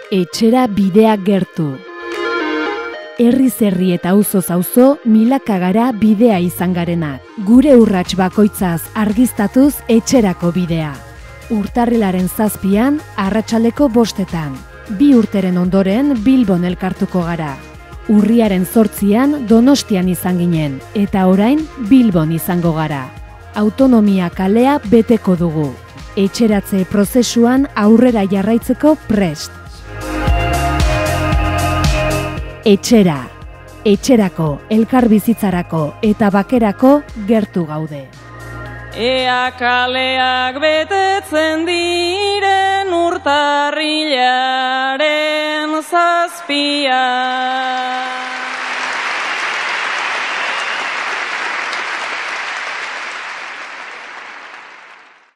Etxera bidea gertu. Herriz herri eta auzoz auzo milaka gara bidea izan garenak. Gure urrats bakoitzaz argiztatuz etxerako bidea. Urtarrilaren 7an, arratsaldeko 5etan. 2 urteren ondoren Bilbon elkartuko gara. Urriaren 8an Donostian izan ginen, eta orain Bilbon izango gara. Autonomia kalea beteko dugu. Etxeratze prozesuan aurrera jarraitzeko prest. Etxera. Etxerako, elkarbizitzarako eta bakerako gertu gaude. Ea kaleak betetzen diren urtarrilaren 7.